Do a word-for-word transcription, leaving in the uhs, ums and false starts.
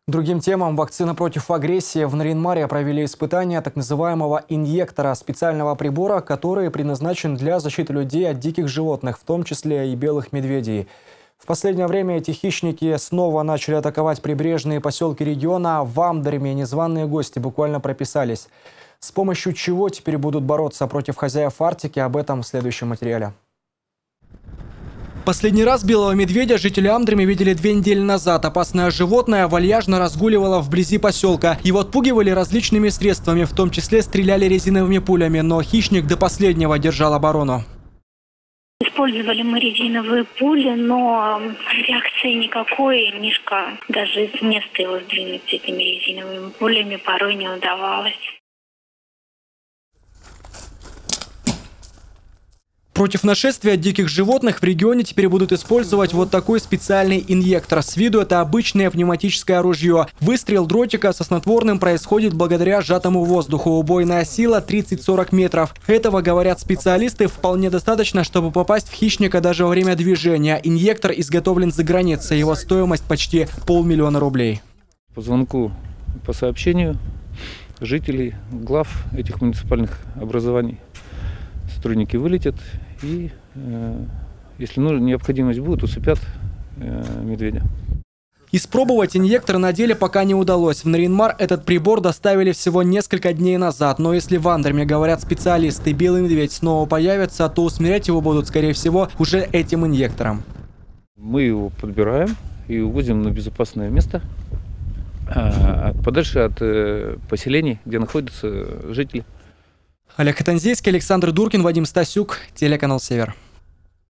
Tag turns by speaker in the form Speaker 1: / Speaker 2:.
Speaker 1: Другим темам. Вакцина против агрессии. В Нарьян-Маре провели испытания так называемого инъектора, специального прибора, который предназначен для защиты людей от диких животных, в том числе и белых медведей. В последнее время эти хищники снова начали атаковать прибрежные поселки региона. В Амдереме незваные гости буквально прописались. С помощью чего теперь будут бороться против хозяев Арктики, об этом в следующем материале.
Speaker 2: Последний раз белого медведя жители Амдерема видели две недели назад. Опасное животное вальяжно разгуливало вблизи поселка. Его отпугивали различными средствами, в том числе стреляли резиновыми пулями, но хищник до последнего держал оборону.
Speaker 3: Использовали мы резиновые пули, но реакции никакой. Мишка даже с места его сдвинуть этими резиновыми пулями порой не удавалось.
Speaker 2: Против нашествия диких животных в регионе теперь будут использовать вот такой специальный инъектор. С виду это обычное пневматическое ружье. Выстрел дротика со снотворным происходит благодаря сжатому воздуху. Убойная сила тридцать-сорок метров. Этого, говорят специалисты, вполне достаточно, чтобы попасть в хищника даже во время движения. Инъектор изготовлен за границей. Его стоимость почти полмиллиона рублей.
Speaker 4: По звонку, по сообщению жителей, глав этих муниципальных образований сотрудники вылетят и, э, если нужна необходимость будет, усыпят э, медведя.
Speaker 2: Испробовать инъектор на деле пока не удалось. В Нарьян-Мар этот прибор доставили всего несколько дней назад. Но если в Амдереме, говорят специалисты, белый медведь снова появится, то усмирять его будут, скорее всего, уже этим инъектором.
Speaker 4: Мы его подбираем и увозим на безопасное место, а, подальше от э, поселений, где находятся жители.
Speaker 2: Олег Хатанзейский, Александр Дуркин, Вадим Стасюк, телеканал «Север».